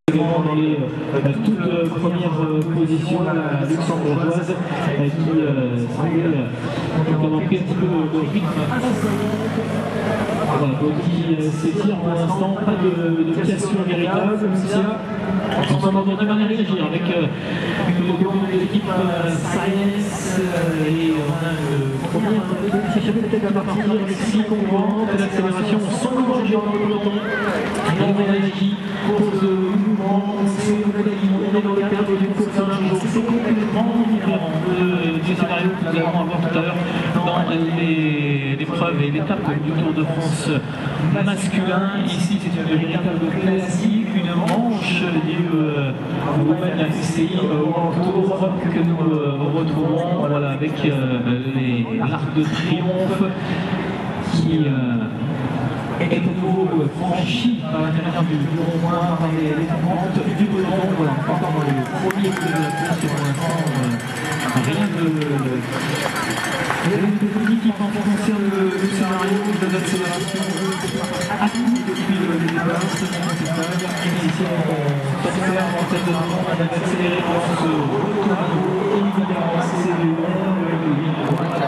Dans les toutes premières positions, la luxembourgeoise qui semblait avoir pris un petit peu de rythme. Voilà, donc qui s'étire pour l'instant, pas de cassure véritable, même s'il y a on s'en a du mal à réagir avec l'équipe Science et on a le premier qui s'échappe peut-être à partir avec 6 concurrents de l'accélération sans changer dans le peloton. On réagit pour ce mouvement, on est dans le cadre d'une course à un jour, c'est complètement différent du scénario que nous allons avoir tout à l'heure dans l'épreuve et l'étape du Tour de France masculin. Ici c'est une véritable classique, une manche du Women UCI World Tour que nous retrouvons voilà, avec l'Arc de Triomphe qui est de nouveau franchi par l'intérieur du rond-point, par les pentes du peloton, voilà, encore dans le premier de la course et pour l'instant rien de positif en ce qui concerne le scénario de l'accélération active depuis le départ, c'est incontestable. Et ici on s'observe en tête de monde d'accélérer pour ce retour à nouveau, évidemment c'est du